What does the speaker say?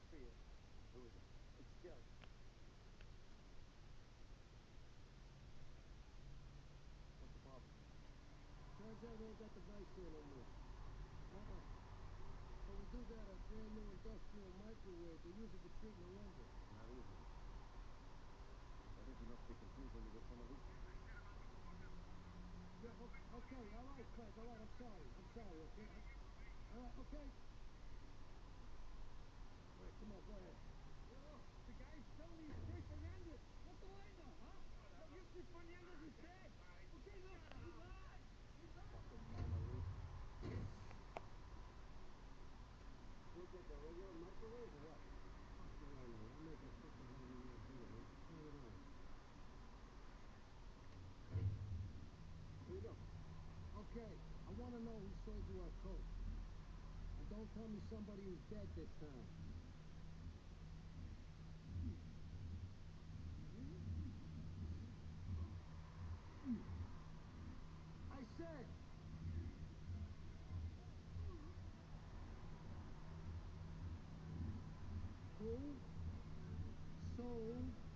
for you. Who is it? It's Joe. What's the problem? Turns out they ain't got the vice here no more. But we do got a brand new industrial microwave. They use it for treating the lumber. Not easy. I think you must be confusing me with someone who... Yeah, okay, all right, Frank, all right, I'm sorry, okay? All right, okay. All right, come on, go ahead. Yo, the guy's telling me he's free for Yandas. What do I know, huh? Look, you keep on Yandas is dead. Okay, look, he lied. He lied. Fucking Mama Ruth. What's that, the regular microwave or what? Fuck do I know? I'll make a fucking whatever you want to do with it. Turn it on. Here you go. Okay, I want to know who sold you our coat. And don't tell me somebody who's dead this time. I said! Who sold